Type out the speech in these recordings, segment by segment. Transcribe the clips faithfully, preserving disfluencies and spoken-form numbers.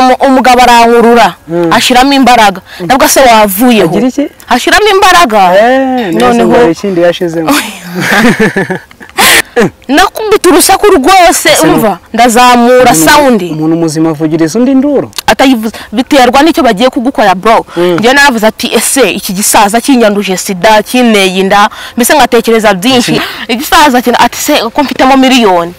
umugabo arankurura ashiramo imbaraga nabwo se wavuyeho ashiramo imbaraga noneho ikindi yashizemo nakubita urusaku rwose umva ndazamura sound umuntu muzima avugiriza undi nduro atayivuza biterwa n'icyo bagiye kugukora bro ngiye naravuze ati ese iki gisaza kinyanduje sida kineye inda mbese ngatekereza byinshi igisaza kina ati se ko mfitemo miliyoni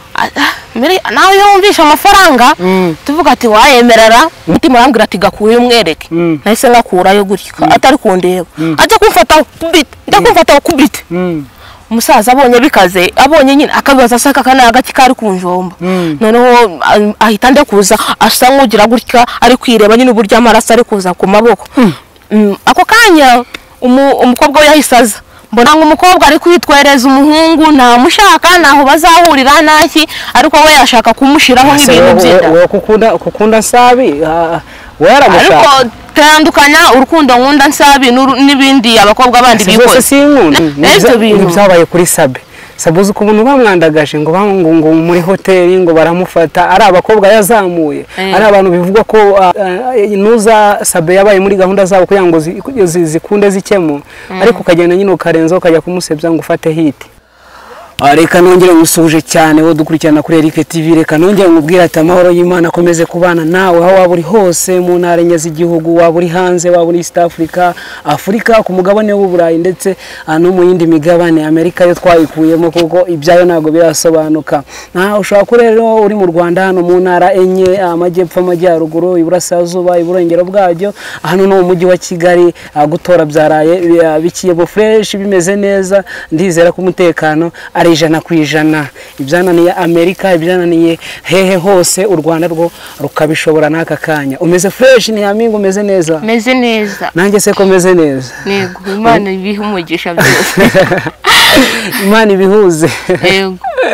nawe yumvisha amafaranga tuvuga ati wayemerera mutima arambwira ati gakure umwereke nahise ngakurayo gutyo atari kundeba ajya kumfata kubita ndakumfata kubita umusaza abonye bikaze abonye nyine akabibaza saka kana agati kari kunjomba noneho ahita nde kuza asa nk'ugira gutya ari kwireba nyine uburyo amaraso ari kuza ku maboko ako kanya umukobwa we yahisaza mbona ngo umukobwa ari kwitwereza umuhungu nta mushaka naho bazahurira naki ariko we yashaka kumushiraho nk'ibintu byenda we kukunda kukunda sabi waramushaka ariko tandukanya urukundo nkunda nsabi n'ibindi abakobwa bandi bikoze n'ibyo bintu byabaye kuri Sabe sabuze kubuntu bamwandagaje ngo ngo muri hoteli ngo baramufata ari abakobwa yazamuye ari abantu bivugwa ko nuza Sabe yabaye muri gahunda zabo kugira ngo zikunde zikemo ariko ukagenda nyine ukarenza ukajya kumusebya ngo ufate hit reka nongere musuje cyane wo dukurikirana kuri Eric T V reka nongere ngubwira ati amahoro y'Imana akomeze kubana nawe aho waba uri hose mu ntara z'igihugu waba uri hanze waba uri East Africa Africa ku mugabane w'Uburayi ndetse no mu yindi migabane Amerika yo twayikuyemo kuko ibyayo nago birasobanuka na ushaka ko rero uri mu Rwanda hano mu ntara enye amajyepfo amajyaruguru iburasirazuba iburengero bwajyo hano no mu mujyi wa Kigali gutora byaraye bikiye bo fresh bimeze neza ndizera ko umutekano ari ijana ku ijana ibyananiye Amerika ibyananiye hehe hose u Rwanda rwo rukabishobora naka kanya umeze fresh ni yamingo umeze neza meze neza nanjye se ko meze neza yego Imana ibihe umugisha byose Imana ibihuze yego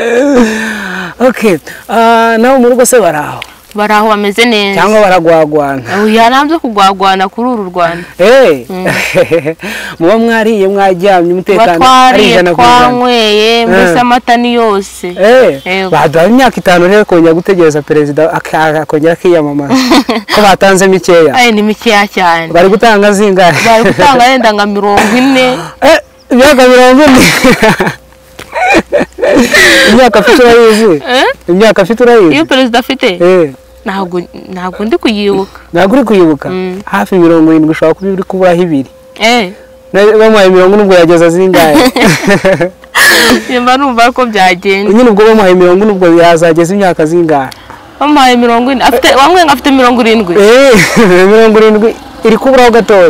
okay ah nawo mu rugo se baraho baraho bameze neza cyangwa baragwagwana oya nabyo kugwagwana kuri uru Rwanda eh muba mwariye mwajyamye umutekano ari ijana ku ijana twanyweye mbese amata ni yose eh badaha imyaka itanu rero kongera gutegereza perezida akongera kwiyamamaza ko batanze mikeya eh ni mikeya cyane bari gutanga zingahe bari gutanga yenda nka mirongo ine eh imyaka mirongo ine imyaka afite urayizi imyaka afite urayizi iyo perezida afite eh ntabwo ntabwo ndi kuyibuka ntabwo uri kuyibuka hafi mirongo irindwi ushobora kuba uri kuburaho ibiri eh bamuhaye mirongo nubwo yageza zingahe yemba numva ko byagenda nyine ubwo bamuhaye mirongo nubwo yazageza imyaka zingahe bamuhaye mirongo ine afite wamwe ngafite mirongo irindwi eh mirongo irindwi iri kuburaho gatoya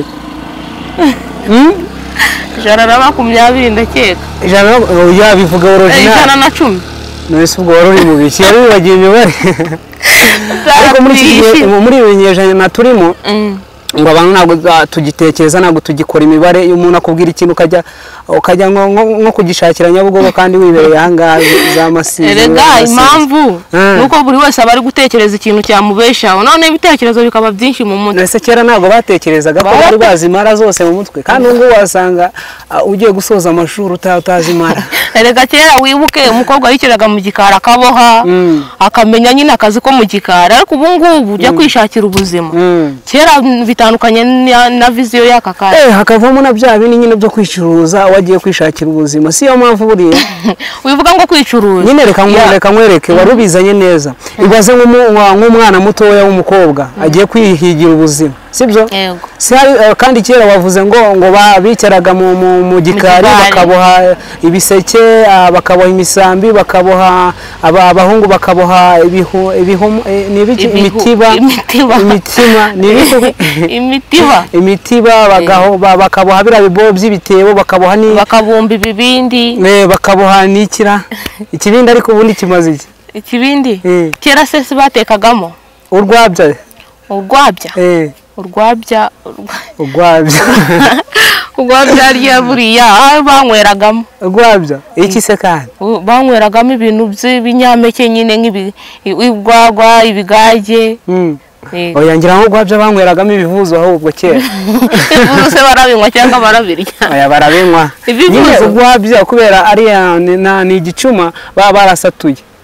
ijana na makumyabiri ndakeka ijana ya bivuga original ijana na cumi nese ubwo wari mu biki yari wagiye imibare ariko muri iki muri ibinyejana na turimo ngo abantu ntabwo tugitekereza ntabwo tugikora imibare iyo umuntu akubwira ikintu ukajya ukajya nko kugishakira Nyabugogo kandi wibereye ahangaha za Masizi erega impamvu nuko buri wese aba ari gutekereza ikintu cyamubeshaho none ibitekerezo bikaba byinshi mu mutwe nese kera ntabwo batekerezaga ko bari bazimara zose mu mutwe kandi ngo wasanga ugiye gusoza amashuri utazimara erega kera wibuke umukobwa yikiraga mu gikara akaboha akamenya nyine akazi ko mu gikara ariko ubu ngubu ujya kwishakira ubuzima kera bitandukanye na viziyo y'aka kanya eh hakavamo na bya bindi nyine byo kwicuruza wagiye kwishakira ubuzima siyo mpamvu buriye wivuga ngo kwicuruza nyine reka ngwereka nkwereke warubizanye neza ibaze nk'umwana mutoya w'umukobwa agiye kwihigira ubuzima sibyo kandi kera wavuze ngo ngo babikeraga mu gikari bakaboha ibiseke bakaboha imisambi bakaboha abahungu bakaboha ibihu imitiba imitima imitiba imitiba bagaho bakaboha bira bibo by'ibitebo bakaboha ni bakabumba ibibindi eh bakaboha nikira ikibindi ariko ubundi kimaze iki ikibindi kera se batekagamo urwabya urwabya eh urwabya urwabya urwabya rya buriya banyweragamo urwabya iki se kandi banyweragamo ibintu by'ibinyampeke nyine nk'ibi igwagwa ibigage oya ngira ngo gwabyo banyweragamo ibivuzo ahubwo kera ibivuzo se barabinywa cyangwa barabirya oya barabinywa nyine ugwabyo kubera ari ni igicuma baba barasatuye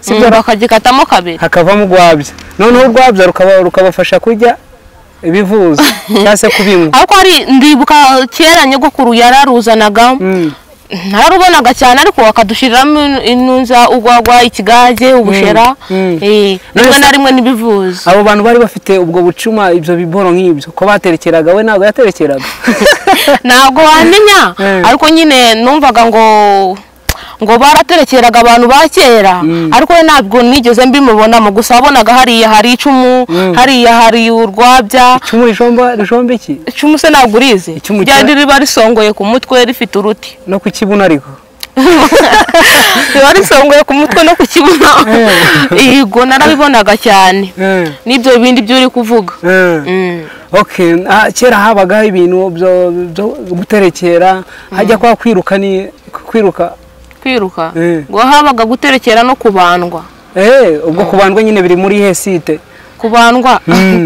sibyo bakagikatamo kabiri hakavamo urwabya noneho urwabya rukaba rukabafasha kurya ibivuza cyase kubinywa ariko ari ndibuka kera nyogokuru yararuzanaga nararubonaga cyane ariko akadushyiriramo inunza ugwagwa ikigage ubushera eh rimwe na rimwe nibivuza abo bantu bari bafite ubwo bucuma ibyo biboro nk'ibyo ko baterekeraga we ntabwo yaterekeraga ntabwo wamenya ariko nyine numvaga ngo ngo baraterekeraga abantu ba kera ariko ntabwo nigeze mbimubona mu gusa wabonaga hariya hari icumu hariya hari urwabya icumu rijomba rijomba iki icumu se ntabwo urize ryari riba risongoye ku mutwe rifite uruti no ku kibuno ariko riba risongoye ku mutwe no ku kibuno yego narabibonaga cyane n'ibyo bindi byo uri kuvuga okay kera habaga ibintu byo guterekera hajya kwa kwiruka ni kwiruka kwiruka ngo habaga guterekera no kubandwa eh ubwo kubandwa nyine biri muri hesite kubandwa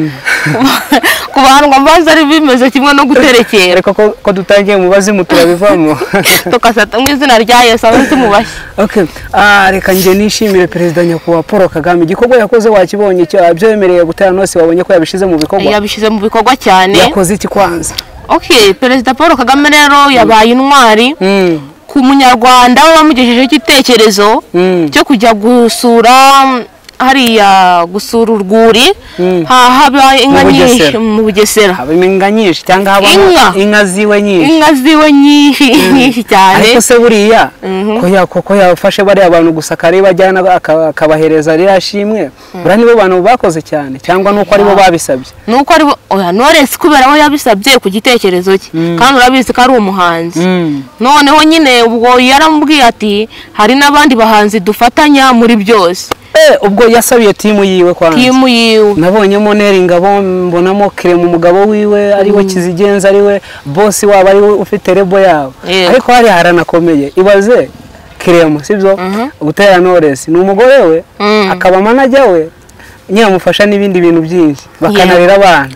kubandwa mbaza ari bimeze kimwe no guterekera reka ko dutangiye mubazi muturabivamo tukasata mu izina rya Yesu abenzi mubashye okay ah reka nje nishimire president nyakubahwa Paul Kagame igikorwa yakoze wakibonye cyo byemereye gutera nose wabonye ko yabishize mu bikorwa yabishize mu bikorwa cyane yakoze iki kwanza okay president Paul Kagame rero yabaye intwari ku munyarwanda wamugejeje igitekerezo cyo kujya gusura hariya gusura urwuri haba inka nyinshi mu Bugesera haba inka nyinshi cyangwa haba inka ziwe nyinshi inka ziwe nyinshi nyinshi cyane ariko se buriya ko yakoko yafashe bari abantu gusakare bajyana akabahereza riyashimwe bura nibo bantu bakoze cyane cyangwa nuko ari bo babisabye nuko ari oya Knowless kubera aho yabisabye ku gitekerezo cye kandi urabizi ko ari umuhanzi noneho nyine ubwo yaramubwiye ati hari nabandi bahanzi dufatanya muri byose eh ubwo yasabiye timu yiwe kwanza timu yiwe nabonyemo Neri Ngabo mbonamo Krem umugabo wiwe ari we Kizigenza ari we boss waba ari we ufite rebo yawe ariko hari haranakomeye ibaze Krem sibyo gutera Knowless ni umugore we akaba manager we nyamufasha n'ibindi bintu byinshi bakanarira abana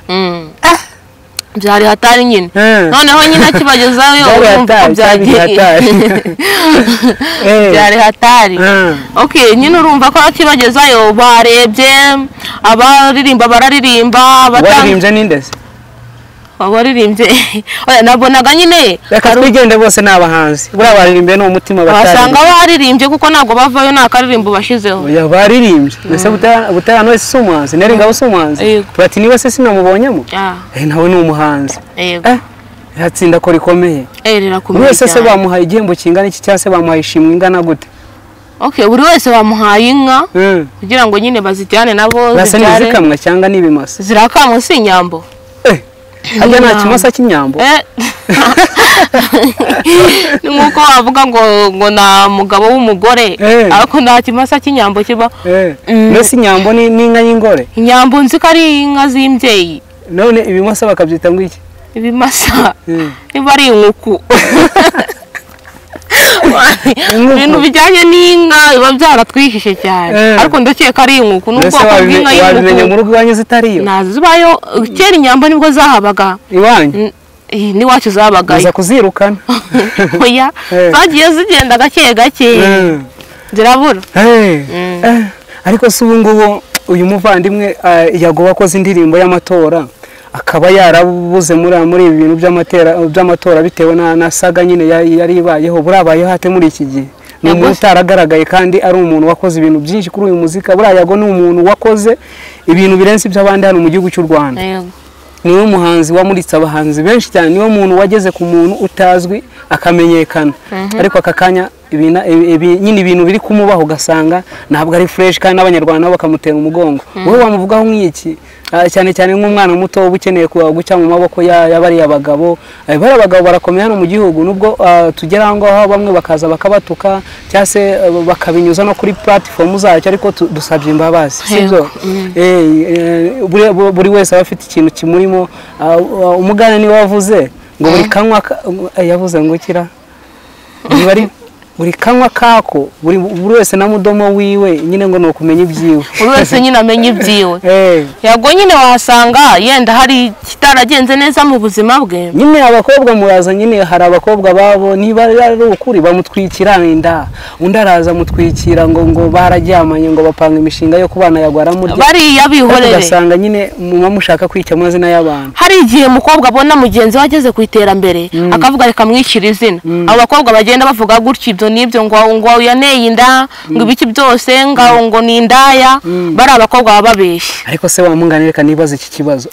byari hatari nyine noneho nyine akibagezayo urumva byagiye byari hatari okay nyine urumva ko akibagezayo barebye abaririmba bararirimba baririmbye n'indese abaririmbye nabonaga nyine reka twigende bose nabahanzi bura baririmbye no umutima batari basanga baririmbye kuko ntago bavayo nakaririmbo bashizeho ya baririmbye mbese butara no sumuhanzi Neri Ngabo sumuhanzi Platini wese sinamubonyemo eh nawe ni umuhanzi eh yatsinda ko rikomeye eh rirakomeye wese se bamuhaye igihembo kingana iki cyase bamuhaye ishimwe ingana gute okay buri wese bamuhaye inka kugira ngo nyine bazijyane nabo zijyane zikamwa cyangwa nibimasa zirakamwa si inyambo hajya nta kimasa cy'inyambo nuko wavuga ngo ngo na mugabo w'umugore ariko nta kimasa cy'inyambo kiba mbese inyambo ni inka y'ingore inyambo nzi ko ari inka z'imbyeyi none ibimasa bakabyita ngo iki ibimasa niba ari inkuku ibintu bijyanye n'inka biba byaratwihishe cyane ariko ndakeka ari inkuku nubwo bw'inka y'inkuku wabimenye mu rugo iwanyu zitariyo nazibayo kera inyambo nibwo zahabaga iwanyu ni wacu zabagayo uza kuzirukana oya zagiye zigenda gake gake zirabura ariko se ubu ngubu uyu muvandimwe yago wakoze indirimbo y'amatora akaba yarabuze muri muri ibi bintu by'amatera by'amatora bitewe na nasaga nyine yari ibayeho burabaye hate muri iki gihe ni umuntu utaragaragaye kandi ari umuntu wakoze ibintu byinshi kuri uyu muzika buriya Yago ni umuntu wakoze ibintu birenze by'abandi hano mu gihugu cy'u Rwanda niwe muhanzi wamuritse abahanzi benshi cyane niwe muntu wageze ku muntu utazwi akamenyekana ariko akakanya nyine ibintu biri kumubaho gasanga ntabwo ari fresh kandi n'abanyarwanda bakamutera umugongo wowe wamuvugaho nk'iki cyane cyane nk'umwana muto ubukeneye gucya mu maboko y'abari abagabo bari abagabo barakomeye hano mu gihugu nubwo tugera aho ngaho bamwe bakaza bakabatuka cyangwa se bakabinyuza no kuri platform zacyo ariko dusabye imbabazi sibyo buri wese aba afite ikintu kimurimo umugana niwe wavuze ngo buri kanwa yavuze ngo kira bari buri kanwa kako buri wese na mudomo wiwe nyine ngo no kumenya ibyiwe buri wese nyine amenye ibyiwe Yago nyine wasanga yenda hari byaragenze neza mu buzima bwe. Nyine abakobwa muraza nyine hari abakobwa babo niba ari ukuri bamutwikira inda undi araza mutwikira ngo ngo bararyamanye ngo bapanga imishinga yo kubana yagwara muri bari yabihorere ugasanga nyine muma mushaka kwica amazina y'abantu. Hari igihe umukobwa abona mugenzi we ageze ku iterambere mm. akavuga reka mwicira izina mm. abo bakobwa bagenda bavuga gutyo ibyo nibyo ngo ngo yaneye inda mm. ngo ibiki byose ngaho ngo ni indaya mm. bari abakobwa bababeshye. Ariko se wamunganireka nibaza iki kibazo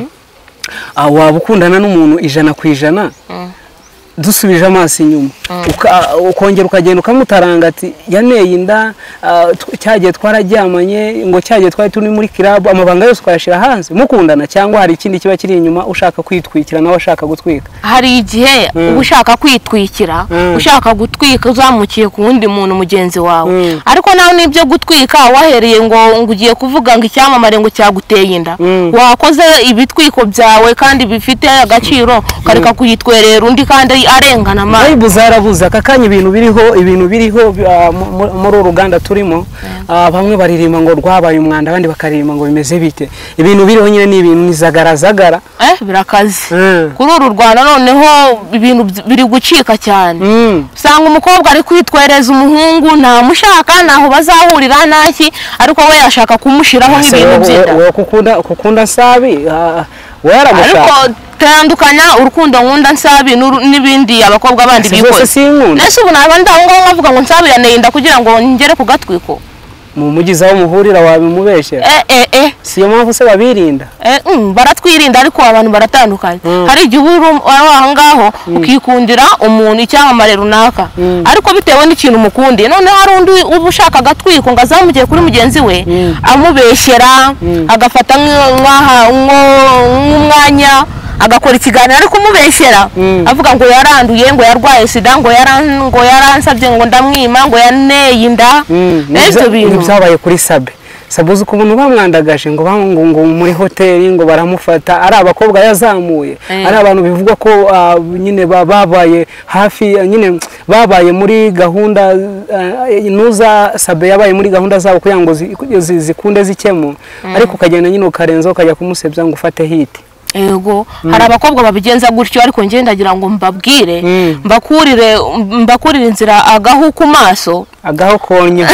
ah waba ukundana n'umuntu ijana ku ijana mm. dusubije amaso inyuma ukongera ukagenda ukamutaranga ati yaneye inda cyagiye twarajyamanye ngo cyagiye twari turi muri club amabanga yose twashira hanze mukundana cyangwa hari ikindi kiba kiri inyuma ushaka kwitwikira nawe ashaka gutwika. Hari igihe mm. ushaka kwitwikira mm. ushaka gutwika uzamukiye ku wundi muntu mugenzi wawe mm. ariko nawe nibyo gutwika wahereye ngo ngugiye kuvuga ngo icyamamare ngo cyaguteye inda mm. wakoze ibitwiko byawe kandi bifite agaciro kareka mm. kuyitwerera undi kandi arengana ma Bible zarabuza kakanye ibintu biriho ibintu biriho muri uruganda turimo bamwe baririmba ngo rwabaye umwanda abandi bakaririmba ngo bimeze bite ibintu biriho nyine ni ibintu nizagaragara eh birakaze kuri uru Rwanda noneho ibintu biri gucika cyane usanga umukobwa ari kwitwereza umuhungu nta mushaka naho bazahurira naki ariko we yashaka kumushiraho nk'ibintu byita we kukunda kukunda sabi waramushaka tandukanya urukundo nkunda nsabi n'ibindi abakobwa bandi bikoze nese ubu naba ndaho ngo nkavuga ngo nsabirane inda kugira ngo ngere ku gatwiko mu mugiza wo muhurira wabimubeshe eh eh eh siyo mpamvu se babirinda eh um, baratwirinda ariko abantu baratandukanye mm. hari igihe aho ngaho mm. ukikundira umuntu icyamamare runaka mm. ariko bitewe n'ikintu mukunde none hari undi ubushaka gatwiko ngazamugiye kuri mugenzi we mm. amubeshyera mm. agafata nk'aha nk'umwanya agakora ikiganiro ariko umubeshyera mm. avuga ngo yaranduye ngo yarwaye sida ngo yaran ngo yaransabye ngo ndamwima ngo yaneye inda n'ibyo bintu byabaye kuri Sabe. Sabuze ukuntu bamwandagaje ngo ngo muri hoteli ngo baramufata ari abakobwa yazamuye mm. ari abantu bivugwa ko uh, nyine babaye hafi nyine babaye muri gahunda uh, nuza Sabe yabaye muri gahunda zabo kugira ngo zikunde zikemo mm. ariko ukagenda nyine ukarenza ukajya kumusebya ngo ufate hiti. Ego mm. hari abakobwa babigenza gutyo ariko nge ndagira ngo mbabwire mm. mbakurire mbakurire inzira agahu ku maso agaho konya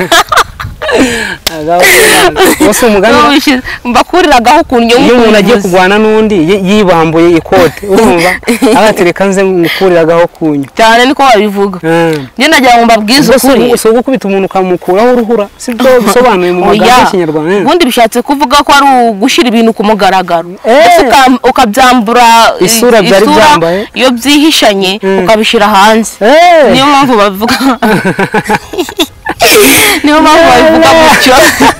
agaho wose umugani mbakurira agaho kunyo iyo umuntu agiye kugwana n'undi yibambuye ikote urumva abatereka nze mukurira agaho kunyo cyane niko babivuga nge ndagira ngo mbabwize ukuri so gukubita umuntu kamukuraho uruhura sibyo bisobanuye mu magambo y'Ikinyarwanda ubundi bishatse kuvuga ko ari ugushira ibintu ku mugaragaro ukabyambura isura byari byambaye iyo byihishanye ukabishira hanze niyo mpamvu bavuga niyo mpamvu bavuga mucyo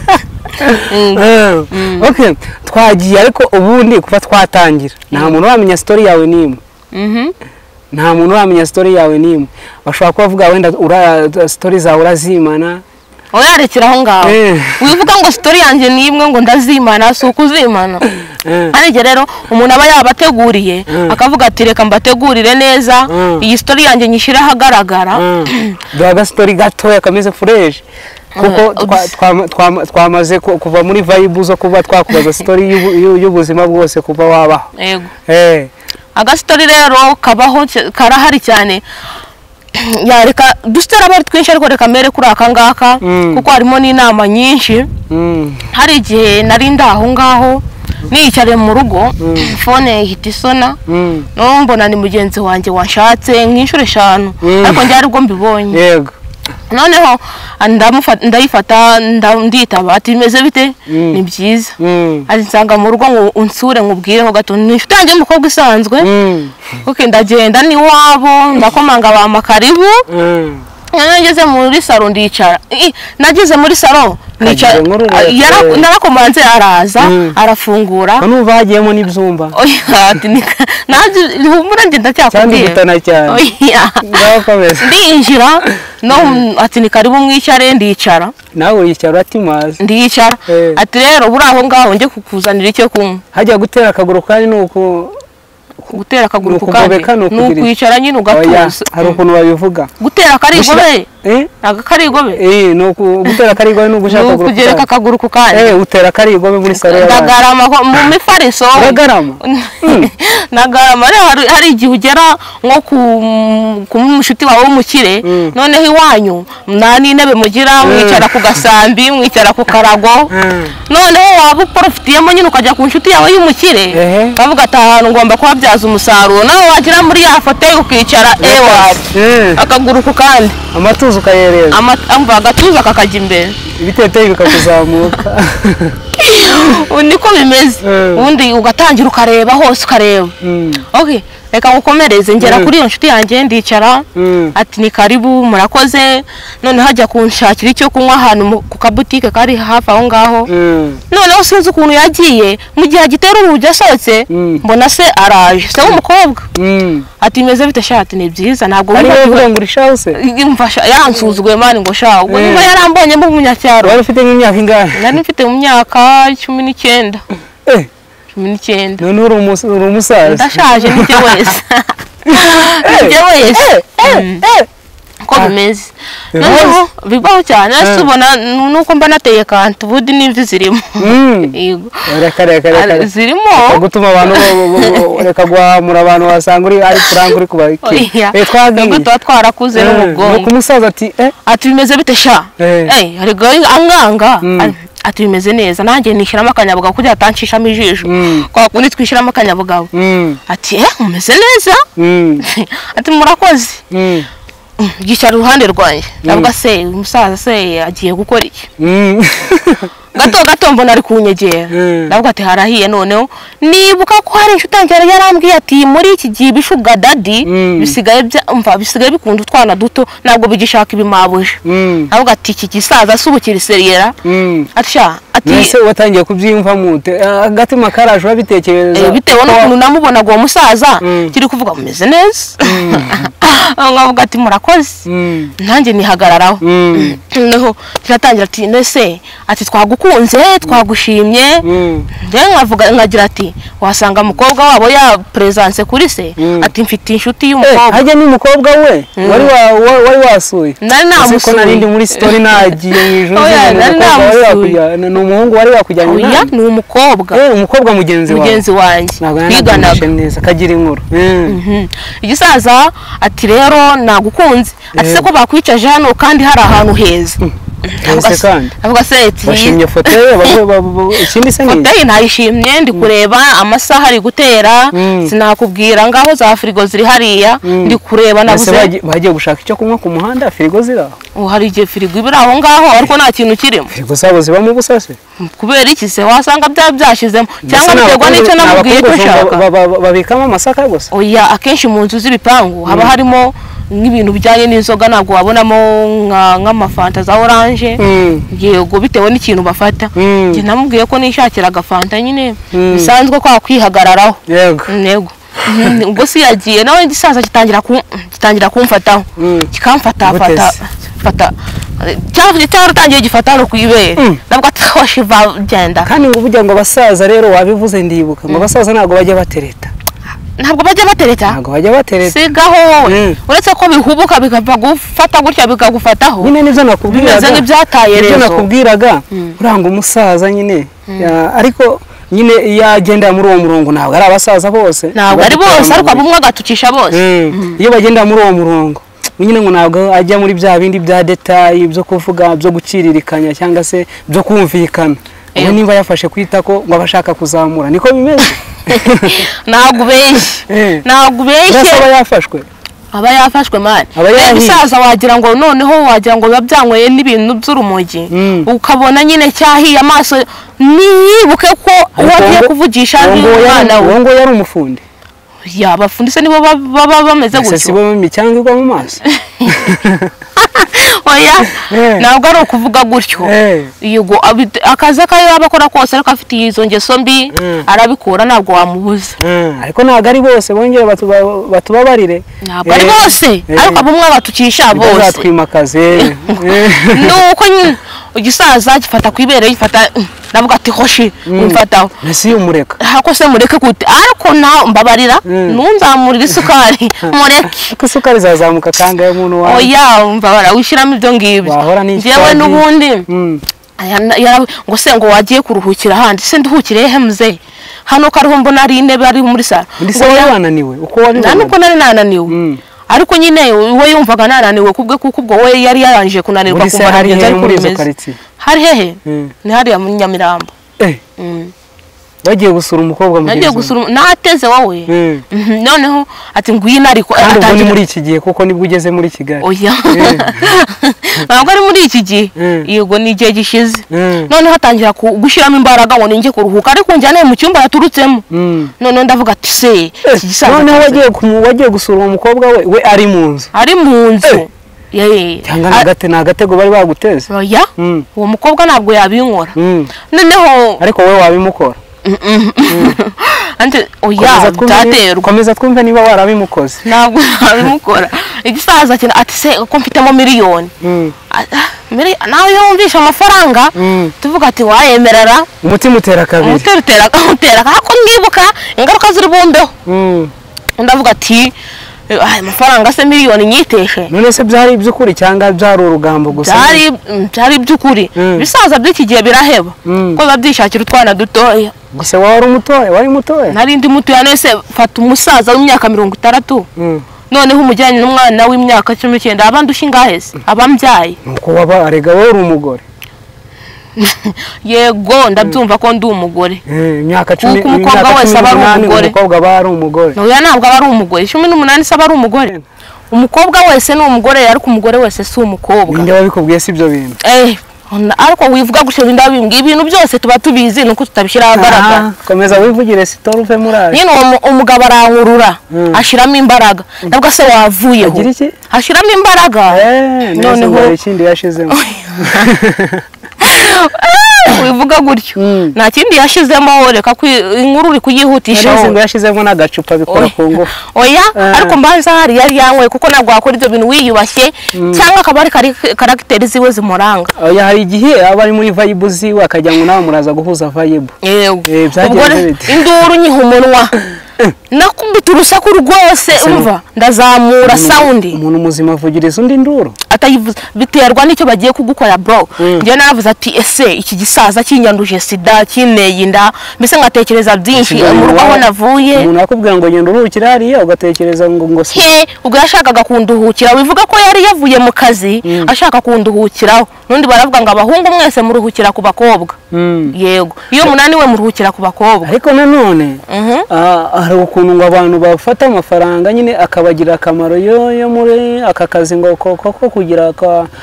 okay twagiye ariko ubundi kuva twatangira nta muntu wamenya story yawe nimwe mhm nta muntu wamenya story yawe nimwe bashobora kuvuga wenda ura story za urazimana oyarekera aho ngaho wivuga ngo story yanjye nimwe ngo ndazimana so kuzimana ariko rero umuntu aba yabateguriye akavuga ati reka mbategurire neza iyi story yanjye nyishira hagaragara daga story gato yakameze fresh kuko twamaze kuva muri vibe zo kuba twakubaza story y'ubuzima bwose kuva wabaho yego eh aga story rero kabaho karahari cyane yareka dustera bari twinshi ariko reka mere kuri akangaka kuko harimo n'inama nyinshi hari igihe nari ndaho ngaho nicare mu rugo phone ihita isona no mbona ni mugenzi wanjye washatse nk'inshuro eshanu ariko njye aribwo mbibonye yego noneho ndayifata nditaba ati meze bite ni byiza ari nsanga mu rugo ngo unsure nkubwire ho gato nifutange umukobwa isanzwe kuko ndagenda ni wabo ndakomanga ba makaribu nageze muri salo ndicara nagize muri salo nicara narakomanze araza arafungura none uvagiyemo n'ibyumba ati naje humura nge ndacyakubwiye cyane cyane ndakomeza ndinjira no ati ni karibu mwicare ndicara nawe yicara ati mazi ndicara ati rero buri aho ngaho nge kukuzanira icyo kunywa hajya gutera akaguru kandi nuko gutera akaguru kandi nukwicara nyine ugatuza hari ukuntu babivuga gutera akarigobe eh ntabwo karigobe eh no gutera karigobe no gushaka kugereka akaguru ku kandi eh utera karigobe muri salo y'abana ndagarama mu mifariso ndagarama nagarama hari hari igihe ugera nko ku mushuti wawe w'umukire noneho iwanyu nani intebe mugira mwicara ku gasambi mwicara ku karago noneho waba uprofitiyemo nyine ukajya ku nshuti yawe y'umukire kavuga ati ahantu ngomba kubabyaza umusaruro nawe wagira muri ya foto ukicara ewa akaguru ku kandi amatuza ukayereza amva agatuza kakajya imbere ibitete bikakuzamuka niko bimeze ubundi ugatangira ukareba hose ukareba okay reka ngukomereze ngera kuri iyo nshuti yanjye ndicara ati ni karibu murakoze none hajya kunshakira icyo kunywa ahantu ku kabutike kari hafi aho ngaho noneho sinzi ukuntu yagiye mu gihe agitera urugi asohotse mbona se araje se w'umukobwa ati imeze bite shati ni byiza ntabwo wivuga ngo urishaho se imfasha yansuzuguye mani ngo shaho ngo niba yarambonye mu munyacyaro wari ufite nk'imyaka ingahe nari mfite mu myaka cumi n'icyenda eh cumi n'icyenda none uri umusaza ndashaje nijye wese nijye wese ko bimeze noneho bibaho cyane asubona nuko mba nateye kantu budi n'imvi zirimo yego reka reka reka zirimo gutuma abantu reka guhamura abantu wasanga uri ari kuranga uri kubaki eh twagiye ngo twarakuze n'umugongo nuko umusaza ati eh ati bimeze bite sha eh hari anganga ati bimeze neza nanjye nishiramo akanyabugabo kugira atanshishamo ijisho kwa kundi twishiramo akanyabugabo ati eh umeze neza ati murakoze gicara uruhande rwanjye ndavuga se umusaza se agiye gukora iki gato gato mbona ari kunyegera ndavuga ati harahiye noneho nibuka ko hari inshuti yanjye yarambwiye ati muri iki gihe bishuga dadi bisigaye mva bisigaye bikunda utwana duto ntabwo bigishaka ibimabuje ndavuga ati iki gisaza subukira seriyera ati sha ati ese watangiye kubyimva mute agatima karaje babitekereza bitewe n'ukuntu namubonaga uwo musaza kiri kuvuga mumeze neza ngavuga ati murakoze nanjye nihagararaho noneho kiratangira ati nese ati twagukunze twagushimye rero nkavuga nkagira ati wasanga umukobwa wabo ya presence kuri se ati mfite inshuti y'umukobwa hajye ni umukobwa we wari wari wasuye nari namusuye nari ndi muri story nagiye ijoro ni umuhungu wari wakujyanye oya ni umukobwa eh umukobwa mugenzi wawe mugenzi wanjye twiganaga neza kagira inkuru igisaza ati rero nagukunze ati se ko bakwicaje hano kandi hari ahantu heza avuga se ati bashimye foto ikindi se foto ntayishimye ndi kureba amasaha ari gutera sinakubwira ngaho za frigo ziri hariya ndi kureba nabuze bagiye gushaka icyo kunywa ku muhanda frigo ziraho hari igihe frigo ibiri aho ngaho ariko nta kintu kirimo frigo zabo ziba mu busase kubera iki se wasanga bya byashizemo cyangwa biterwa n'icyo namubwiye ko ushaka babikamo amasaka gusa oya akenshi mu nzu z'ibipangu haba harimo n'ibintu bijyanye n'inzoga ntabwo wabonamo nk'amafanta za orange yego bitewe n'ikintu bafata njye namubwiye ko nishakira agafanta nyine bisanzwe kwa kwihagararaho yego ubwo si yagiye nawe gisaza kitangira kitangira kumfataho kikamfatafata fata cyavuye cyaratangiye gifata no kwibere nabwo atawashiva genda kandi ngo burya ngo basaza rero wabivuze ndibuka ngo basaza ntago bajya batereta ntabwo bajya batereta ntabwo bajya batereta sigaho wowe uretse ko bihubuka bikava gufata gutya bikagufataho nyine nivyo nakubwiraga bimeze nk'ibyataye rezo nivyo nakubwiraga uranga umusaza nyine ariko nyine yagenda muri uwo murongo ntabwo ari abasaza bose ntabwo ari bose ariko abumwe agatukisha bose iyo bagenda muri uwo murongo nyine ngo ntabwo ajya muri bya bindi bya detail byo kuvuga byo guciririkanya cyangwa se byo kumvikana ubu niba yafashe kwita ko ngo abashaka kuzamura niko bimeze ntabwo ubeshye ntabwo ubeshye aba yafashwe aba yafashwe mani umusaza wagira ngo noneho wagira ngo biba byanyweye n'ibintu by'urumogi ukabona nyine cyahiye amaso niyibuke ko wagiye kuvugisha n'umwana we ngo yari umufundi ya abafundi se nibo baba bameze gutyo se bo micyangirwa mu maso oya ntabwo ari ukuvuga gutyo yego akazi kayo abakora kose ariko afite izo ngeso mbi arabikora ntabwo wamubuza ariko ntabwo ari bose bongera batubabarire ntabwo ari bose ariko abumwe batukisha bose bazatwimakaze nuko nyine igisaza gifata kwibere gifata ndavuga ati hoshi umfataho nasi umureka hako se mureke gute ariko na mbabarira nunzamurira isukari mureke ko isukari zazamuka kangaye umuntu wawe oya mbabara wishiramo ibyo ngibyo jewe nubundi ngo se ngo wagiye kuruhukira handi se nduhukire he muze hano kariho mbona ari intebe ari muri sala ngo yabananiwe uko wabibona nuko nari nananiwe ariko nyine we yumvaga nananiwe kubwe kuko ubwo we yari yarangije kunanirwa kumva hari ari muri izo quartier hari hehe ni hari ya Nyamirambo eh wagiye gusura umukobwa mu gihe nagiye gusura nateze wowe noneho ati ngwina ariko atari muri iki gihe kuko nibwo ugeze muri Kigali oya ntabwo ari muri iki gihe yego ni igihe gishize noneho atangira gushiramo imbaraga ngo ninjye kuruhuka ariko njyane mu cyumba yaturutsemo noneho ndavuga ati se noneho wagiye wagiye gusura umukobwa we we ari mu nzu ari mu nzu yeye cyangwa nagate nagatego bari baguteze oya uwo mukobwa ntabwo yabinkora noneho ariko we wabimukora ante oya taterwa komeza twumve niba warabimukoze ntabwo nabimukora igisaza cyane ati se ko mfitemo miliyoni miri nawe yumvisha amafaranga tuvuga ati wayemerera umutima utera kabiri umutima utera utera hako ndibuka ingaruka ziri bumbeho ndavuga ati ay mafaranga se miliyoni nyiteshe none se byari ibyukuri cyangwa byari urugambo gusa byari byari ibyukuri bisaza by'iki gihe biraheba ko babyishakira utwana dutoya gusa wari umutoya wari mutoya nari ndi mutoya nese fata umusaza w'imyaka mirongo itandatu noneho umujyanye n'umwana w'imyaka cumi n'icyenda abandusha ingahese abambyaye nuko waba arega wowe uri umugore yego ndabyumva ko ndi umugore imyaka cumi umukobwa wese aba ari umugore umukobwa aba ari umugore oya ntabwo aba ari umugore cumi n'umunani se aba ari umugore umukobwa wese ni umugore ariko umugore wese si umukobwa ninde wabikubwiye si ibyo bintu eh ariko wivuga gushira ndabimbwa ibintu byose tuba tubizi nuko tutabishira agaragara komeza wivugire sitoro uve murari nyine umugabo arankurura ashiramo imbaraga nabwo se wavuyeho ashiramo imbaraga noneho ikindi yashizemo wivuga gutyo nta kindi yashizemo reka inkuru uri kuyihutisha ngo yashizemo n'agacupa bikora ku ngufu oya ariko mbaza hari yari yanwe kuko ntabwo wakora ibyo bintu wiyubashye cyangwa akaba ari karagiteri ziwe zimuranga oya hari igihe aba ari muri vibe ziwe akajya ngo nawe muraza guhuza vibe yego induru nyihumunwa nakubita urusaku rwose umva ndazamura sound umuntu muzima avugiriza undi nduru atayivuza biterwa n'icyo bagiye kugukora bro ngiye naravuze ati ese iki gisaza kinyanduje sida kineye inda mbese ngatekereza byinshi mu rugo aho navuye umuntu akubwira ngo ngenda uruhukira hariya ugatekereza ngo ngo se ubwo yashakaga kunduhukira wivuga ko yari yavuye mu kazi ashaka kunduhukiraho nundi baravuga ngo abahungu mwese muruhukira ku bakobwa yego iyo munani we muruhukira ku bakobwa ariko nanone hari ukuntu ngo abantu bafata amafaranga nyine akabagira akamaro yo yo muri aka kazi ngo koko kugira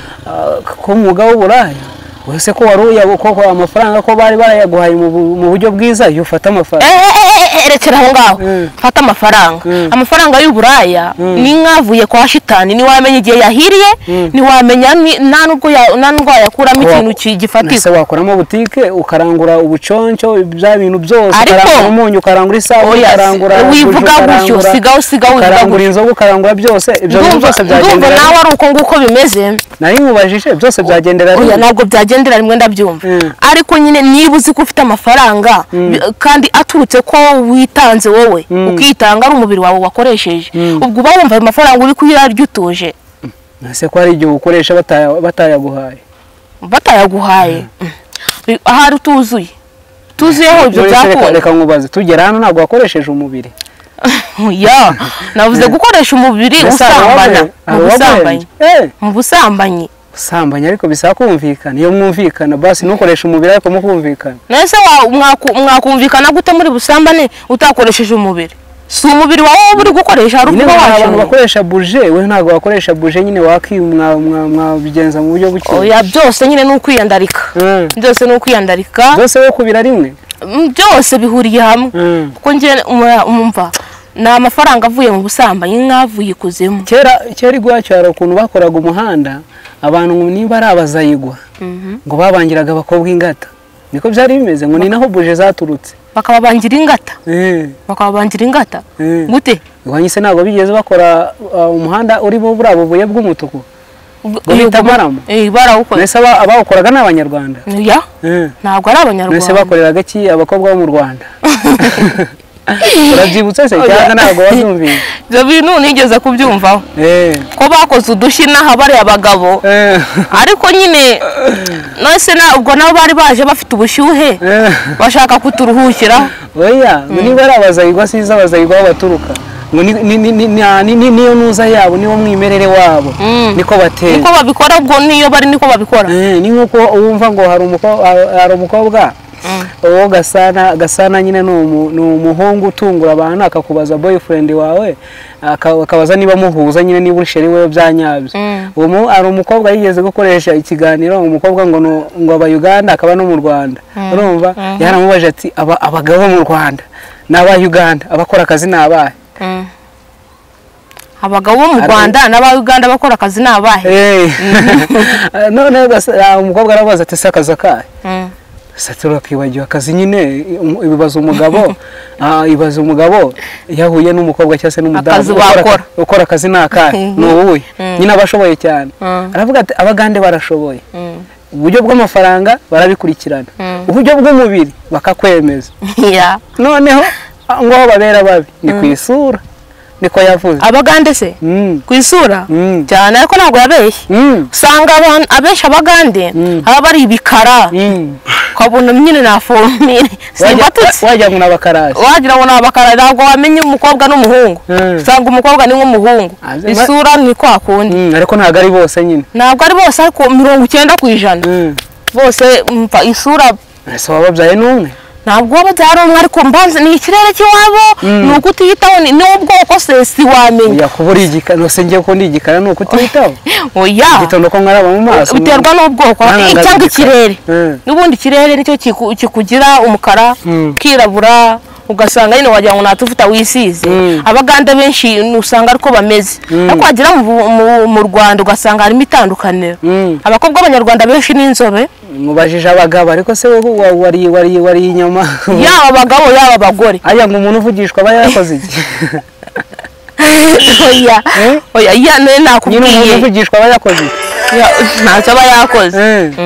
ko mwuga w'uburaya wese ko waruya koko amafaranga ko bari barayaguhaye mu buryo bwiza iyo ufata amafaranga erekera aho ngaho fata amafaranga amafaranga y'uburaya ni nkavuye kwa shitani ni wamenye igihe yahiriye ni wamenya nta nubwo nta ndwa yakuramo ikintu gifatika ese wakoramo butike ukarangura ubuconco bya bintu byose ukarangura umunyu ukarangura isaha ukarangura wivuga gutyo sigaho sigaho ukarangura inzoga ukarangura byose ibyo byose byagendera nawe ari uko nguko bimeze nari mubajije byose byagendera oya ntabwo byagendera rimwe ndabyumva ariko nyine niba uzi ko ufite amafaranga kandi aturutse ko witanze wowe ukitanga ari umubiri wawe wakoresheje ubwo uba wumva ayo mafaranga uri kuyarya utuje nase ko ari igihe ukoresha batayaguhaye batayaguhaye ahari utuzuye tuzuyeho ibyo byakora reka nkubaze tugera hano ntabwo wakoresheje umubiri ya navuze gukoresha umubiri usambana mu busambanyi mu busambanyi usambanye ariko bisaba kumvikana iyo mwumvikana basi nukoresha umubiri ariko mukumvikana nese mwakumvikana gute muri busambane utakoresheje umubiri si umubiri wawe uri gukoresha ari uko abantu bakoresha buje we ntabwo wakoresha buje nyine wakimwa mwabigenza mu buryo buke oya byose nyine n'ukwiyandarika byose n'ukwiyandarika byose wo kubira rimwe byose bihuriye hamwe kuko ngiye umumva na amafaranga avuye mu busambanyi nkavuye kuzimu kera kera igwacyo hari ukuntu bakoraga umuhanda abantu niba ari abazayigwa ngo babangiraga abakobwa ingata niko byari bimeze ngo ni naho buje zaturutse bakababangira ingata bakababangira ingata gute wanyise ntabwo bigeze bakora umuhanda uri mu burabubuye bw'umutuku bita maramo eh barawukora nese abawukoraga n'abanyarwanda ya ntabwo ari abanyarwanda nese bakoreraga ki abakobwa bo mu Rwanda urabyibutse se cyangwa ntabwo wabyumviye ibyo bintu nigeze kubyumvaho ko bakoze udushyi n'aha bari abagabo ariko nyine nose ubwo nabo bari baje bafite ubushyuhe bashaka kuturuhukira oya niba ari abazayigwa siza abazayigwa baturuka ngo niyo nuza yabo niwo mwimerere wabo niko bateye niko babikora ubwo niyo bari niko babikora ni nkuko wumva ngo hari umukobwa uwo gasana gasana nyine ni umuhungu utungura abantu akakubaza boyfriend wawe akabaza niba muhuza nyine niba urisheri we byanyabyo uwo ari umukobwa yigeze gukoresha ikiganiro umukobwa ngo ngo aba Uganda akaba no mu Rwanda urumva yaramubaje ati abagabo mu Rwanda n'aba Uganda abakora akazi nabahe abagabo mu Rwanda n'aba Uganda bakora akazi nabahe none umukobwa arabaza ati sakaza kahe satura kibagiwe akazi nyine ibibazo umugabo ah ibazo umugabo yahuye n'umukobwa cyase n'umudamu ukora akazi nakahe n'ubuye nyine abashoboye cyane aravuga ati abagande barashoboye uburyo bw'amafaranga barabikurikirana uburyo bw'umubiri bakakwemeza noneho ngo babera babi ni kwisura niko yavuze abagande se kwisura cyane ariko ntabwo yabeshye usanga abantu abesha abagande aba bari ibikara kabona nyine na formire simbatutse wajya ngo nabakaraje wagira ngo nabakaraje ntabwo wamenye umukobwa n'umuhungu usanga umukobwa ni nk'umuhungu isura ni kwa kundi ariko ntabwo ari bose nyine ntabwo ari bose ariko mirongo icyenda ku ijana bose mpa isura ese wababyaye n'umwe ntabwo wababyara umwe ariko mbanze ni ikirere cy'iwabo ni uko utiyitaho ni n'ubwoko se si wamenye yakubura igikara no se ngiye ko ndi igikara ni uko utiyitaho oya gitondo ko nkaraba mu maso biterwa n'ubwoko cyangwa ikirere n'ubundi ikirere nicyo kikugira umukara kirabura ugasanga nyine wagira ngo natuvuta wisize abaganda benshi usanga ariko bameze ariko wagira mu Rwanda ugasanga harimo itandukaniro abakobwa b'abanyarwanda benshi n'inzobe mubajije abagabo ariko se wari wari wari inyuma yaba abagabo yaba abagore aya ngo umuntu uvugishwa aba yakoze iki oya oya ya none nakubwiye umuntu uvugishwa aba yakoze ntacyo aba yakoze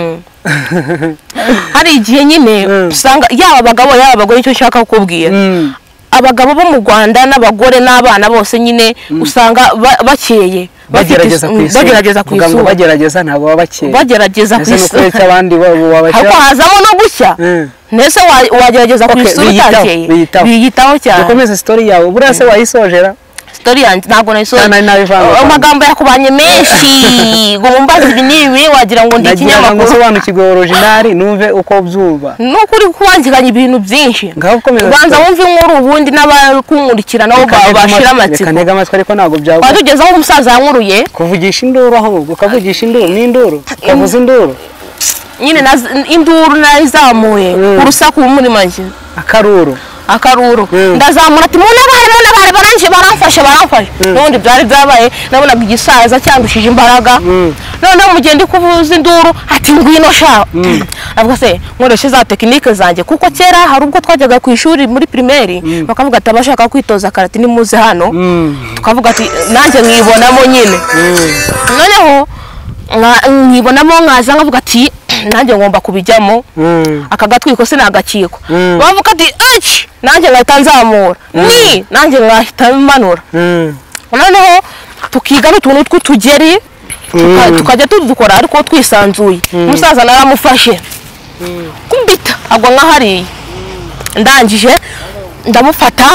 hari igihe nyine usanga yaba abagabo yaba abagore icyo nshaka kukubwira abagabo bo mu Rwanda n'abagore n'abana bose nyine usanga bakeye bagerageza bagerageza kwisura bagerageza ntabwo babakeye bagerageza kwisura abandi babashya ariko hazamo no gushya nese wagerageza kwisura utakeye biyitaho cyane dukomeze story yawe buriya se wayisojera story yanjye ntabwo nayisoje amagambo yakubanye menshi ngo mumbaze ibi nibi wagira ngo ndi ikinyamakuru nasobanukirwe original numve uko byumva nukuri kubanziganya ibintu byinshi ubanza wumve inkuru ubundi n'abakunkurikira nabo bashira amatsiko kanega amatwi ariko ntabwo byago wadugezaho umusaza yankuruye kuvugisha induru ahubwo ukavugisha induru n'induru ukavuza induru nyine induru nayizamuye urusaku muri make akaruru akaruru ndazamura ati mune bari mune bari baranje baramfashe baramfashe nundi byari byabaye nabonaga igisaza cyandushije imbaraga none mugende kuvuza induru ati ngwino sha avuga se nkoreshe za technique zanjye kuko kera hari ubwo twajyaga ku ishuri muri primaire bakavuga ati abashaka kwitoza karate ni muze hano tukavuga ati nanjye mwibonamo nyine noneho nkibonamo nkaza ngavuga ati nanjye ngomba kubijyamo akagatwiko se nagakiko bavuga ati achi nanjye ngahita nzamura ni nanjye ngahita manura noneho tukiga n'utuntu tw'utugeri tukajya tudukora ariko twisanzuye umusaza naramufashe kumbita agwa nk'ahariye ndangije ndamufata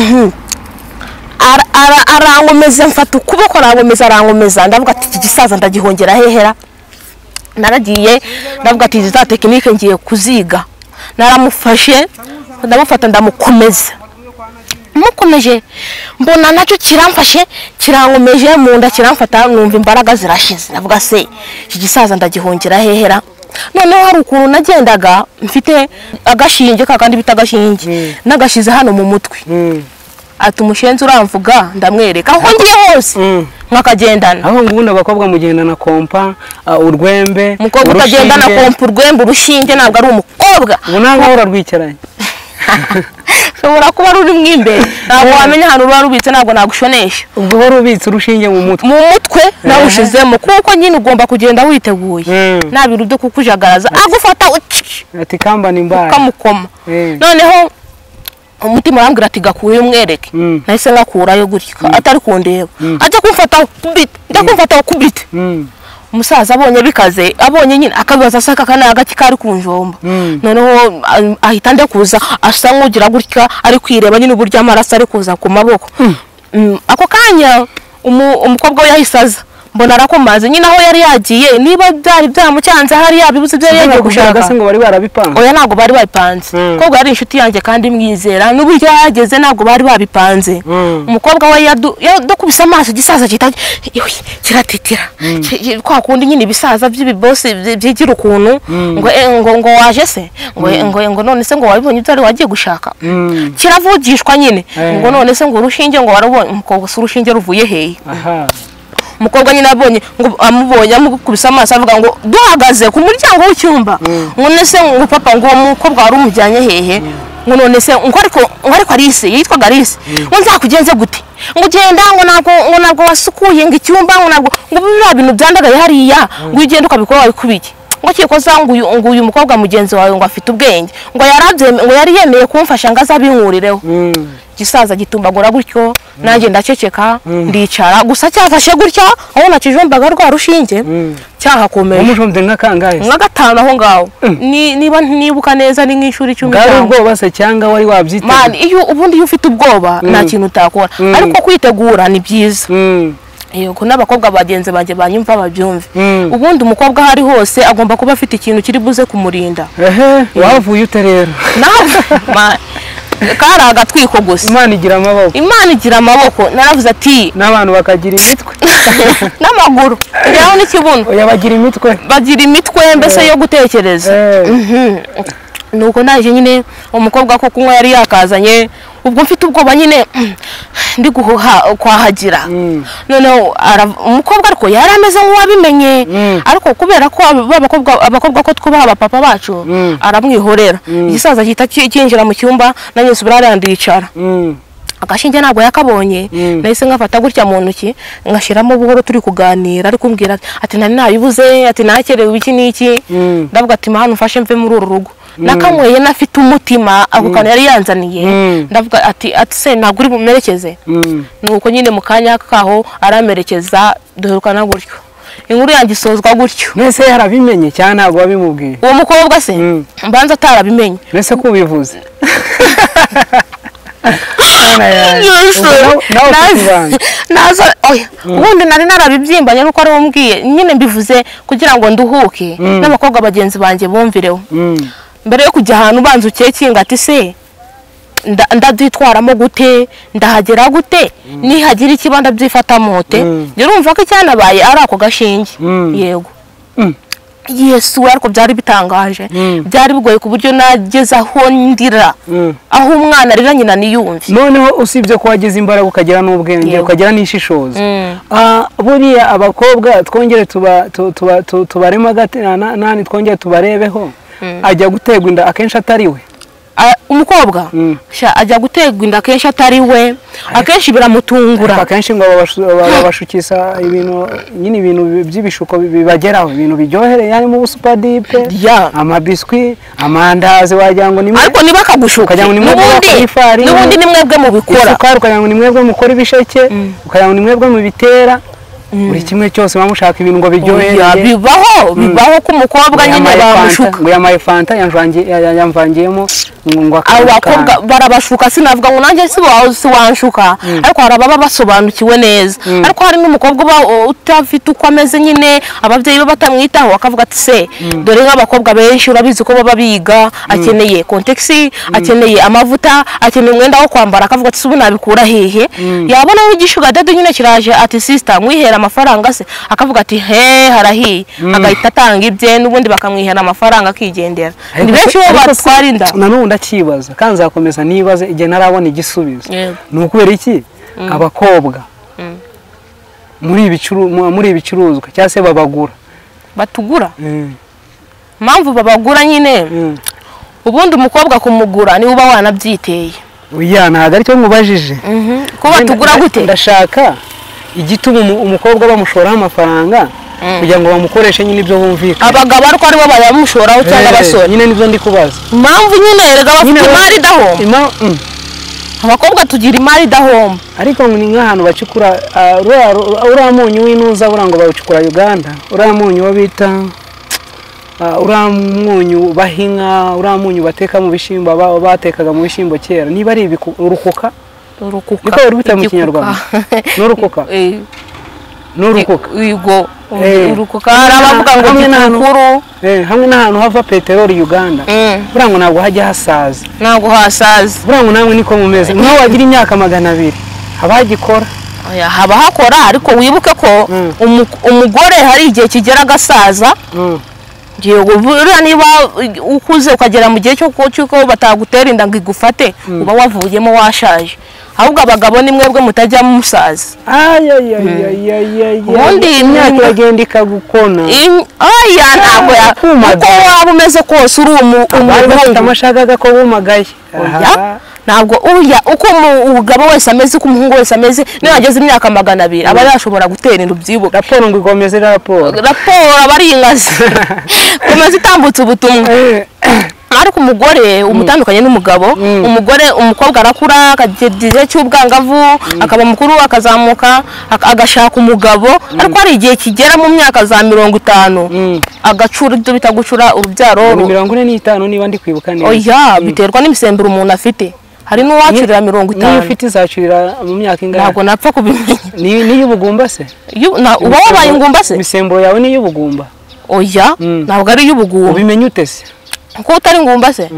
arangomeza mfata ukuboko arangomeza arangomeza ndavuga ati iki gisaza ndagihongera hehera naragiye ndavuga ati za technique ngiye kuziga naramufashe ndamufata ndamukomeza mukomeje mbona nacyo kiramfashe kirangomeje mu nda kiramfata numva imbaraga zirashize ndavuga se iki gisaza ndagihongera hehera noneho hari ukuntu nagendaga mfite agashinge kakandi bita agashinge nagashize hano mu mutwe ati umushenzi uramvuga ndamwereka aho ngiye hose mwakagendana aho ngubundi abakobwa mugendana kompa urwembe umukobwa utagendana kompa urwembe urushinge ntabwo ari umukobwa ubu ntabwo urarwicaranye rushobora kuba ruri mwimbere ntabwo wamenya hano ruba rubitse ntabwo nagushonesha ubwo wari ubitse urushinge mu mutwe mu mutwe nawushizemo kuko nyine ugomba kugenda witeguye nta bintu byo kukujagaraza agufata ati kamba nimbaye kamukoma noneho umutima arambwira ati gakuye umwereke nahise ngakurayo gutya atari kundeba ajya kumfata kubite ajya kumfata kubite umusaza abonye bikaze abonye nyine akabaza saka kana agati kari kunjomba noneho ahita nde kuza asa nk'ugira gutya ari kwireba nyine uburyo amaraso ari kuza ku maboko ako kanya umukobwa we yahisaza mbona arakomaze nyine aho yari yagiye niba byari byamucyanze hari yabibuze byo yagiye gushaka se ngo bari barabipanze oya ntago bari babipanze kobwa yari inshuti yanjye kandi mwizera n'uburyo yageze ntago bari babipanze umukobwa we yadukubise amaso gisaza kita kiratitira kwa kundi nyine ibisaza by'ibibose byigira ukuntu ngo ngo ngo waje se ngo ngo ngo none se ngo wabibonye byari wagiye gushaka kiravugishwa nyine ngo none se ngo urushinge ngo warubonye umukobwa se urushinge ruvuye hehe aha umukobwa nyine abonye ngo amubonye amukubise amaso avuga ngo duhagaze ku muryango w'icyumba none se ngo papa ngo umukobwa wari umujyanye hehe ngo none se ngo ariko ngo ariko Alice yitwa Alice ngo nzakugenze gute ngo genda ngo ntabwo ngo ntabwo wasukuye ngo icyumba ngo ntabwo ngo biba bintu byandagaye hariya ngo ugende ukabikora wabikubike ngo kikoza ngo uyu ngo uyu mukobwa mugenzi wawe ngo afite ubwenge ngo yarabye ngo yari yemeye kumfasha ngo azabinkurireho gisaza gitumbagura gutyo nanjye ndaceceka ndicara gusa cyafashe gutya aho nakijombaga rwa rushinge cyahakomeye umujombe nka kangahe nka gatanu aho ngaho ni niba nibuka neza ni nk'ishuri cumi ngari ubwoba se cyangwa wari wabyite man iyo ubundi iyo ufite ubwoba nta kintu utakora ariko kwitegura ni byiza yego n'abakobwa bagenze banje banyumva babyumve ubundi umukobwa hari hose agomba kuba afite ikintu kiri buze kumurinda ehe wavuye ute rero nawe kara agatwiko gusa Imana igira amaboko Imana igira amaboko naravuze ati n'abantu bakagira imitwe n'amaguru yaho n'ikibuno oya bagira imitwe bagira imitwe mbese yo gutekereza nuko naje nyine umukobwa ko kunywa yari yakazanye ubwo mfite ubwoba nyine ndi kwahagira noneho umukobwa ariko yari ameze nk'uwabimenye ariko kubera ko abakobwa abakobwa ko twubaha abapapa bacu aramwihorera igisaza gihita kinjira mu cyumba nanjye nsubira arandicara agashinge ntabwo yakabonye nahise ngafata gutya mu ntoki ngashyiramo buhoro turi kuganira ari kumbwira ati nari nabibuze ati nakerewe iki n'iki ndavuga ati mahano mfashe mve muri uru rugo nakamweye nafite umutima ako kantu yari yanzaniye ndavuga ati ati se ntabwo uri bumerekeze nuko nyine mu kanya kaho aramerekeza duherukana gutyo inkuru yanjye isozwa gutyo mbese yarabimenye cyane ntabwo wabimubwiye uwo mukobwa se mbanza atarabimenye mbese ko ubivuze naza oya ubundi nari narabibyimbanye nuko ari wombwiye nyine mbivuze kugira ngo nduhuke n'abakobwa bagenzi banjye bumvireho mbere yo kujya ahantu ubanza ukekinga ati se ndabyitwaramo gute ndahagera gute nihagira ikibanda byifata mote urumva ko icyanabaye ari ako gashinge yego Yesu ariko byari bitangaje byari bigoye ku buryo nageze aho ndira aho umwana arira nyina niyumve noneho usibye ko wageze imbaraga ukagera n'ubwenge ukagera n'ishishozo buriya abakobwa twongere tuba tubarema gatana nani twongere tubarebeho ajya gutegwa inda akenshi atari we umukobwa ajya gutegwa inda akenshi atari we akenshi biramutungura akenshi ngo babashukisa ibintu nyine ibintu by'ibishuko bibageraho ibintu biryohereye harimo ubusupadipe amabiswi amandazi wagira ngo nimwe ariko niba akagushuka n'ubundi ni mwebwe mu bikora isukari ukagira ngo ni mwebwe mukora ibisheke ukagira ngo ni mwebwe mu bitera buri kimwe cyose bamushaka ibintu ngo biryohereye bibaho bibaho ko umukobwa nyine bamushuka ngo yamaye fanta yamvangiyemo ngo abakobwa barabashuka sinavuga ngo nanjye si wanshuka ariko hari ababa basobanukiwe neza ariko hari n'umukobwa uba utafite uko ameze nyine ababyeyi be batamwitaho akavuga ati se dore nk'abakobwa benshi urabizi ko baba biga akeneye kontekisi akeneye amavuta akeneye umwenda wo kwambara akavuga ati ubu nabikura hehe yabona nk'igishuga dede nyine kiraje ati sister mwihera amafaranga se akavuga ati he harahiye agahita atanga ibye n'ubundi bakamwihera amafaranga akigendera ni benshi bo batwara inda nanone ndakibaza kandi nzakomeza nibaze igihe narabona igisubizo ni ukubera iki abakobwa muri ibicuruzwa cyangwa se babagura batugura mpamvu babagura nyine ubundi umukobwa kumugura niwe uba wanabyiteye oya ntago ari cyo mubajije ko batugura gute ndashaka igituma umukobwa bamushoraho amafaranga kugira ngo bamukoreshe nyine ibyo bumvikana abagabo ariko aribo bayamushoraho cyangwa abasore nyine nibyo ndi kubaza impamvu nyine erega bafite imari idahomba abakobwa tugira imari idahomba ariko ni nk'ahantu bacukura uriya munyu w'inuza buriya ngo bawucukura Uganda uriya munyu wo bita uriya munyu bahinga uriya munyu bateka mu bishyimbo batekaga mu bishyimbo kera niba ari urukuka urukuka niko rubita mu kinyarwanda n'urukuka n'urukuka yego urukuka hari abavuga ngo gikuru hamwe n'ahantu hava peteroli Uganda buriya ngo ntabwo hajya hasaza ntabwo hasaza buriya ngo namwe niko mumeze nk'aho wagira imyaka magana abiri haba hagikora haba hakora ariko wibuke ko umugore hari igihe kigera agasaza buriya niba ukuze ukagera mu gihe cy'uko batagutera inda ngo igufate uba wavuyemo washaje ahubwo abagabo ni mwebwe mutajya musaza ubundi imyaka iragenda ikagukona oya ntabwo uko waba umeze kose uri umuhungu amashagaga ko bumagaye ntabwo uya uko umugabo wese ameze uko umuhungu wese ameze niyo ageze imyaka magana abiri aba yashobora gutera inda ubyibuka raporo ngo igomeze raporo raporo aba ari inkazi komeza itambutse ubutumwa ariko umugore umutandukanye n'umugabo umugore umukobwa arakura akagize cy'ubwangavu akaba mukuru akazamuka agashaka umugabo ariko hari igihe kigera mu myaka za mirongo itanu agacura ibyo bita gucura urubyaro mirongo ine n'itanu niba ndi kwibuka neza oya biterwa n'imisemburo umuntu afite hari n'uwacurira mirongo itanu niyo ufite izacurira mu myaka ingana ntabwo napfa kubimenya niyo ubugumba se uba wabaye ingumba se imisemburo yawe niyo ubugumba oya ntabwo ari iy'ubugumba ubimenye ute se ko utari ngumba se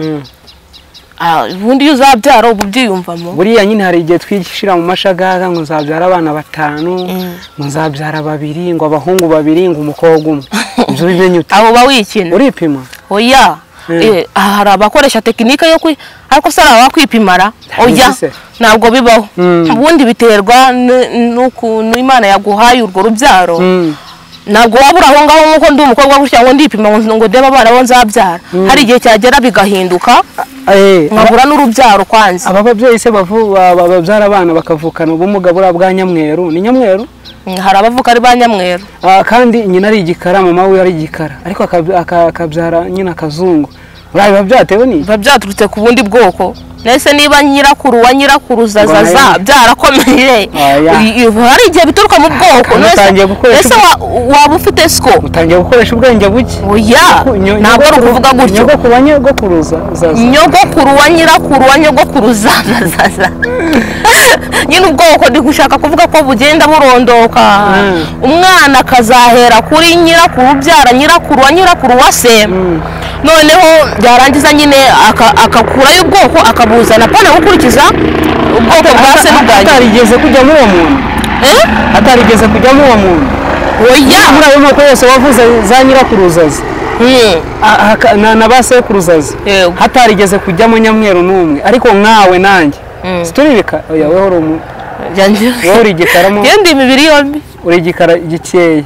ubundi iyo uzabyara ubu byiyumvamo buriya nyine hari igihe twishira mu mashagaga ngo nzabyara abana batanu ngo nzabyara babiri ngo abahungu babiri ngo umukobwa umwe ibyo bimenye ute abo bawikina uripima oya hari abakoresha tekinike yo kwi ariko se ari abakwipimara oya ntabwo bibaho ubundi biterwa n'ukuntu Imana yaguhaye urwo rubyaro ntabwo wabura aho ngaho nk'uko ndi umukobwa gutya ngo ndipima ngo ndebe abana bo nzabyara hari igihe cyagera bigahinduka nkabura n'urubyaro kwanza aba babyeyi se babyara abana bakavukana ubumuga buriya bwa nyamweru ni nyamweru hari abavuka ari ba nyamweru kandi nyina ari igikara mama we ari igikara ariko akabyara nyina akazungu buriya biba byatewe ni biba byaturutse ku bundi bwoko nese niba nyirakuru wa nyirakuruzaza byarakomeye hari igihe bituruka mu bwoko nese waba ufite siko utangiye gukoresha ubwenge buke oya ntabwo ari ukuvuga gutyo nyogokuru wa nyogokuruzaza nyogokuru wa nyirakuru wa nyogokuruzaza nyine ubwoko ndi gushaka kuvuga ko bugenda burondoka umwana akazahera kuri nyirakuru ubyara nyirakuru wa nyirakuru wa se noneho byarangiza nyine akakurayo ubwoko akabuzana pana gukurikiza ubwoko bwa se n'ubwanjye atarigeze kujyamo uwo muntu atarigeze kujyamo uwo muntu oya muri ayo moko yose wavuze za nyirakuruzaza na ba sekuruzaza hatarigeze kujyamo nyamweru n'umwe ariko nkawe nanjye situribika oya weho uri umuntu wowe uri igikaramo ndi imibiri yombi uri igikara gikeye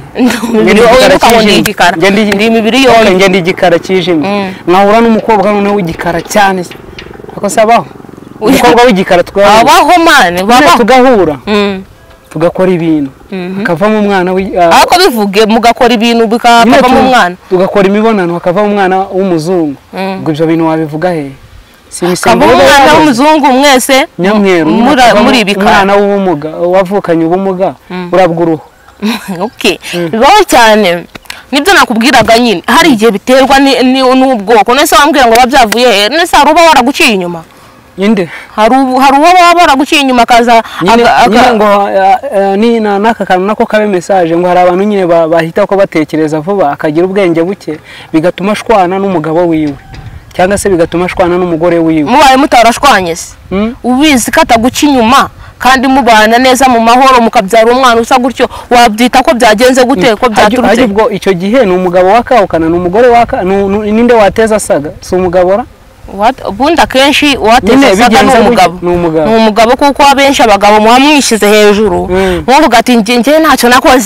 ndi imibiri yombi ngenda igikara kijimye nkahura n'umukobwa noneho w'igikara cyane ako sabaho umukobwa w'igikara twabaho mane babaho tugahura tugakora ibintu akavamo umwana ariko bivuge mugakora ibintu bikavamo umwana tugakora imibonano hakavamo umwana w'umuzungu ubwo ibyo bintu wabivuga he akavamo umwana w'umuzungu mwese nyamweru muri ibikara umwana w'ubumuga wavukanye ubumuga urabwa uruhu bibaho cyane nibyo nakubwiraga nyine hari igihe biterwa n'ubwoko nese wambwira ngo babyavuye he nese hari uba waraguciye inyuma inde hari uwo baba baraguciye inyuma akaza nyine ngo n'aka kantu nako kabe mesaje ngo hari abantu nyine bahita ko batekereza vuba akagira ubwenge buke bigatuma ashwana n'umugabo wiwe cyangwa se bigatuma ashwana n'umugore wiwe mubaye mutarashwanye se ubizi ko ataguca inyuma kandi mubana neza mu mahoro mukabyara umwana usa gutyo wabyita ko byagenze gute ko byaturutse ubwo icyo gihe ni umugabo wakahukana ni umugore waka ninde wateza asaga si umugabo ra ubundi akenshi uwateza asaga ni umugabo ni umugabo kuko abenshi abagabo muba mwishyize hejuru muvuga ati njye ntacyo nakoze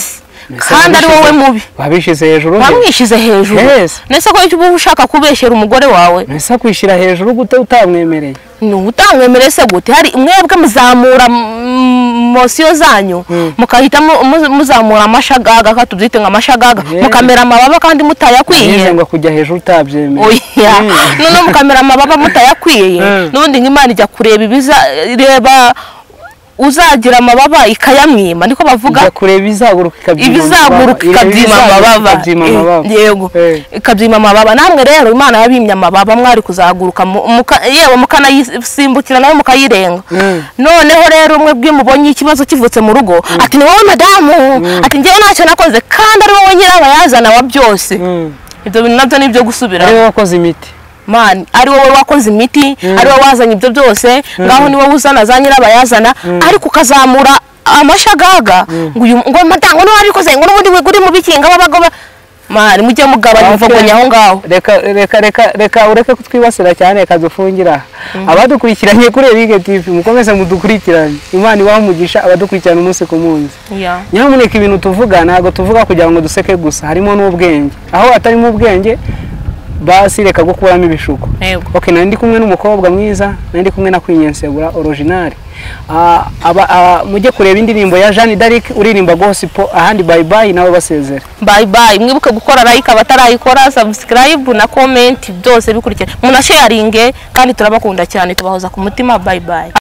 kandi ari wowe mubi babishize hejuru bamwishize hejuru nese ko icyo ushaka kubeshera umugore wawe nese kwishira hejuru gute utamwemereye ni utamwemereye se gute hari mwebwe muzamura mosiyo zanyu mukahita muzamura amashagaga katubyite nka amashagaga mukamera amababa kandi mutayakwiye ngo kujya hejuru utabyemeye oya none mukamera amababa mutayakwiye n'ubundi nk'Imana ijya kureba ibiza reba uzagira amababa ikayamwima niko bavuga ijya kureba izaguruka ikabyima ibizaguruka ikabyima amababa yego ikabyima amababa namwe rero Imana yabimye amababa mwari kuzaguruka yewe mukanayisimbukira nawe mukayirenga noneho rero umwe bwimubonye ikibazo kivutse mu rugo ati ni wowe madamu ati ngewe ntacyo nakoze kandi ari wowe nyirabayazana wa byose ibyo bintu nabyo nibyo gusubira ari wowe wakoze imiti man ari wowe wakoze imiti ari wowe wazanye ibyo byose ngaho ni wowe uzana za nyirabayazana ariko ukazamura amashagaga ngo ngo madango no wabikoze ngo n'ubundi wiguri mu bikinga babagoba man mujye mugabanya uvugonya aho ngaho reka reka reka reka ureke kutwibasira cyane kadufungira abadukurikiranye kuri Bige T V mukomeze mudukurikirane Imana ibamugisha abadukurikirana umunsi ku munsi nyamuneka ibintu tuvuga ntago tuvuga kugira ngo duseke gusa harimo n'ubwenge aho atari mu bwenge basi reka gukuramo ibishuko okay nandi kumwe n'umukobwa mwiza nandi kumwe na Kwinyensegura original ah aba mujye kureba indirimbo ya Jeanne d'Arc uririmba gospel ahandi bye bye nawe basezera bye bye mwibuke gukora like abatarayikora subscribe na comment byose bikurikira muna sharing kandi turabakunda cyane tubahoza ku mutima bye bye